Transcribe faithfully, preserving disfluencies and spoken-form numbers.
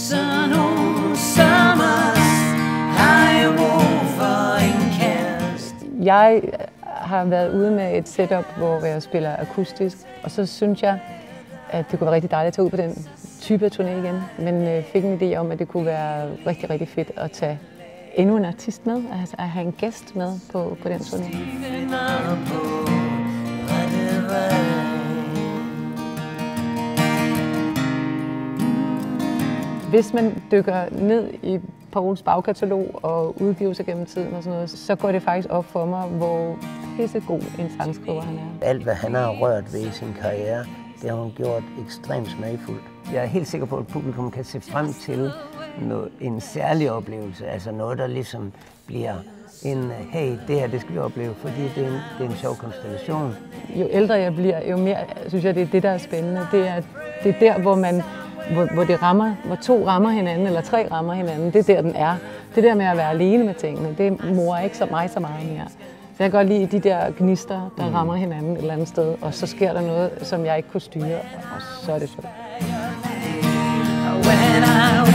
Sådan nogle sommers har jeg brug for en kæreste. Jeg har været ude med et setup, hvor jeg spiller akustisk, og så synes jeg, at det kunne være rigtig dejligt at tage ud på den type af turné igen, men øh, fik en idé om, at det kunne være rigtig, rigtig fedt at tage endnu en artist med, altså at have en gæst med på, på den turné. Hvis man dykker ned i Pouls bagkatalog og udgivelser gennem tiden og sådan noget, så går det faktisk op for mig, hvor pissegod en sangskriver han er. Alt, hvad han har rørt ved i sin karriere, det har hun gjort ekstremt smagfuldt. Jeg er helt sikker på, at publikum kan se frem til noget, en særlig oplevelse, altså noget, der ligesom bliver en, hey, det her, det skal vi opleve, fordi det er en, det er en sjov konstellation. Jo ældre jeg bliver, jo mere synes jeg, det er det, der er spændende. Det er, det er der, hvor man Hvor, hvor, det rammer, hvor to rammer hinanden, eller tre rammer hinanden, det er der, den er. Det der med at være alene med tingene, det morer ikke så mig så meget mere. Så jeg kan godt lide de der gnister, der mm. rammer hinanden et eller andet sted, og så sker der noget, som jeg ikke kunne styre, og så er det så.